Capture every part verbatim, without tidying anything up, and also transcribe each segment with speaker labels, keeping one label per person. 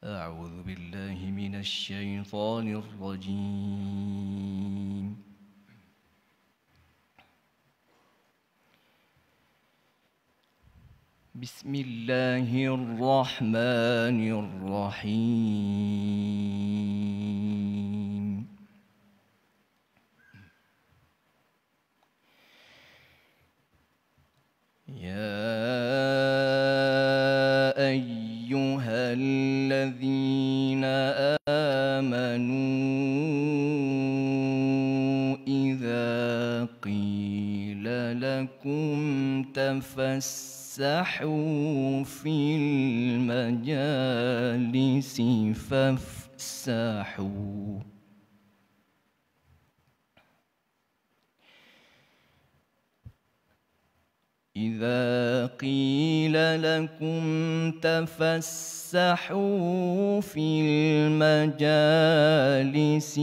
Speaker 1: أعوذ بالله من الشيطان الرجيم. بسم الله الرحمن الرحيم. يا أيها الذين آمنوا إذا قيل لكم تفسحوا في المجالس فافسحوا إذا قيل لكم تفسحوا في المجالس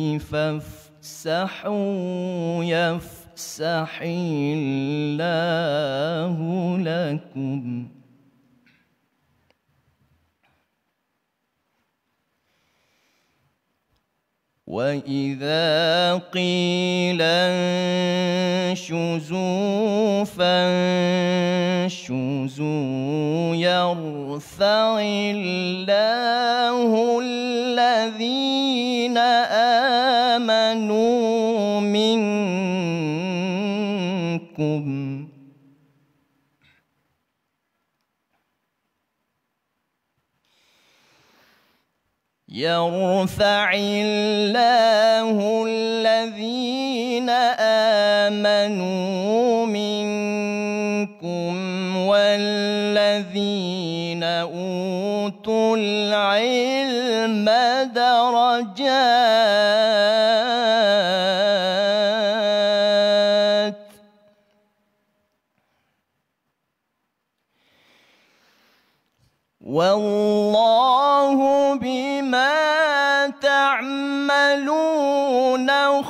Speaker 1: فافسحوا يفسح الله لكم وإذا قيل انشزوا فانشزوا يرفع الله الذين آمنوا منكم يرفع الله الذين آمنوا منكم والذين أوتوا العلم درجات والله بما تعملون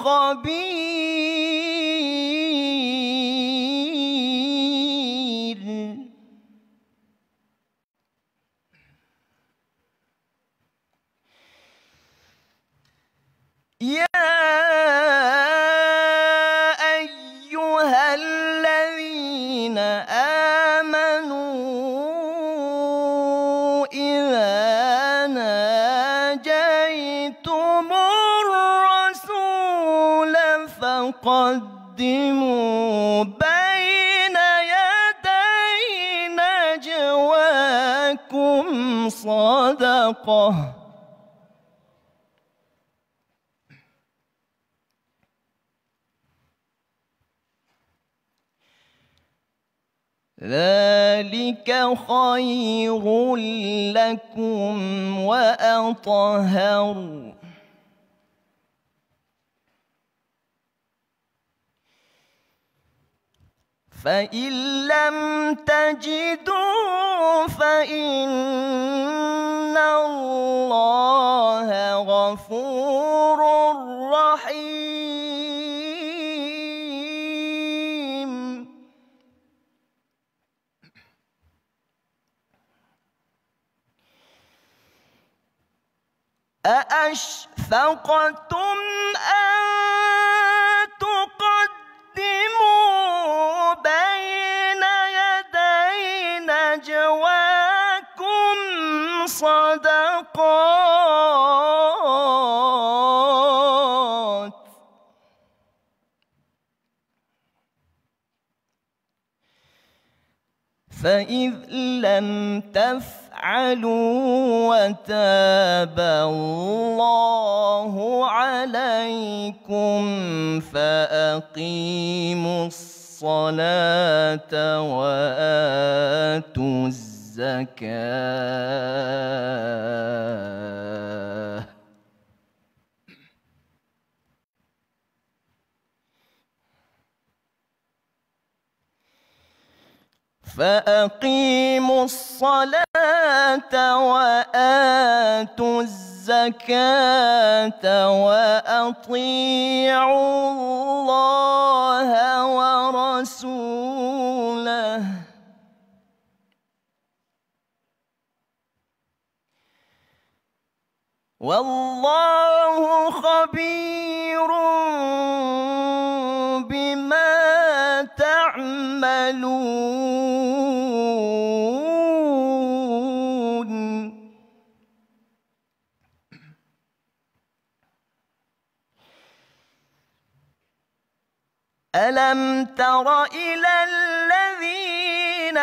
Speaker 1: خبير. يا أيها الذين آمنوا إذا ناجيتم الرسول فقدموا بين يدي نجواكم صدقة ذلك خير لكم وأطهر فإن لم تجدوا فإن الله غفور رحيم. أأشفقتم أن تقدموا بين يدي نجواكم صدقات فإذ لم تفعلوا وتاب الله عليكم فأقيموا الصلاة وآتوا الزكاة فأقيموا الصلاة وآتوا الزكاة وأطيعوا الله ورسوله والله خبير بما تعملون. ألم تر إلى الذين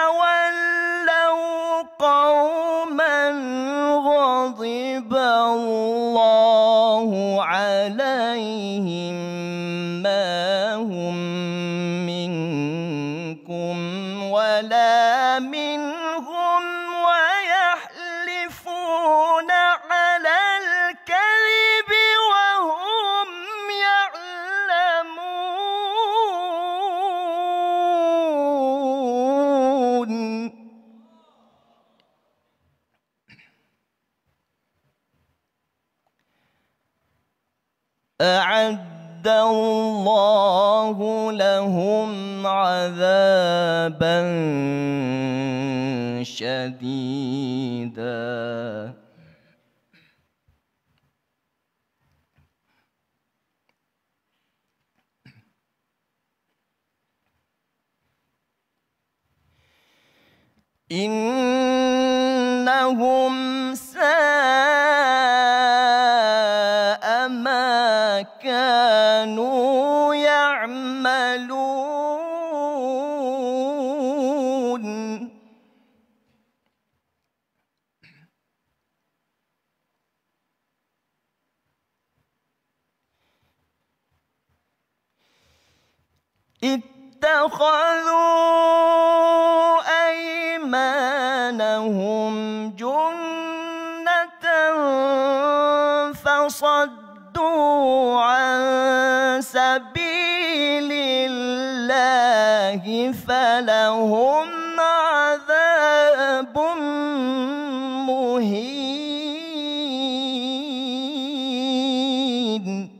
Speaker 1: تولوا قوما غضب الله عليهم ما هم منكم ولا منهم ويحلفون على الكذب وهم يعلمون. أعد الله لهم عذابا شديدا إنهم ساء ما كانوا يعملون. اتخذوا أيمانهم جنة فصدوا عن سبيل الله فلهم عذاب مهين.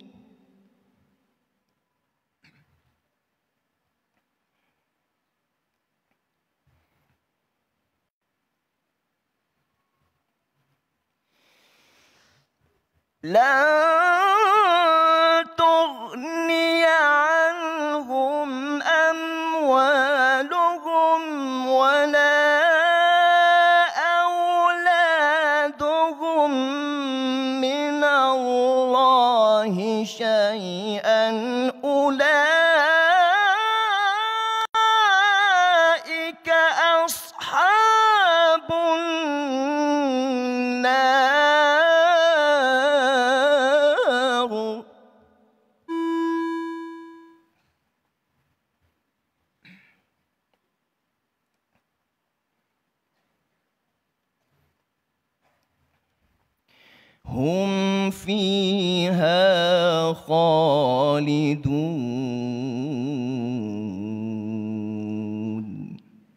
Speaker 1: لن تغني عنهم أموالهم ولا أولادهم من الله شيئا أولئك أصحاب النار هم فيها خالدون.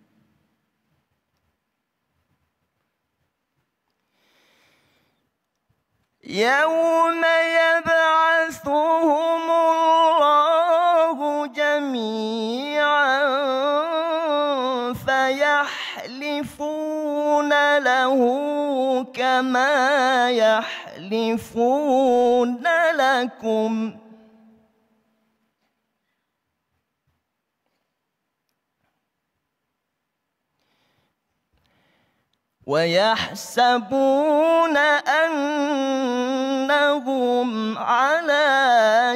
Speaker 1: يوم يبعثهم الله جميعا فيحلفون له كما يحلفون لكم ويحسبون أنهم على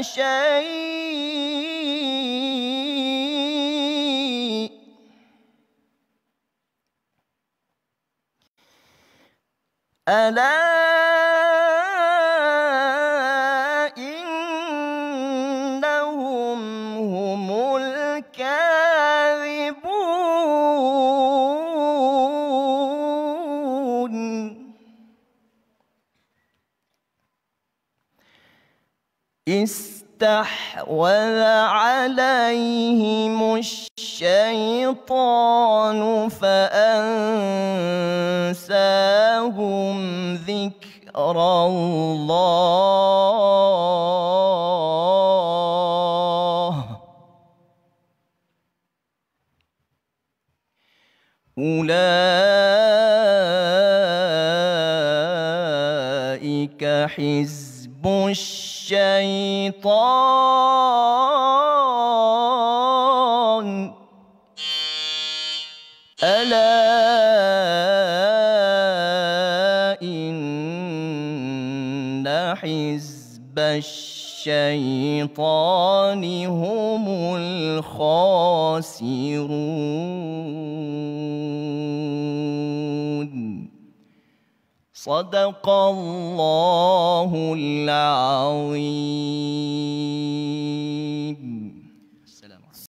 Speaker 1: شيء ألا إنهم هم الكاذبون. استحوذ عليهم الشيطان فأنساهم ذكر الله أولئك حزب الشيطان ألا إن حزب الشيطان هم الخاسرون. صدق الله العظيم.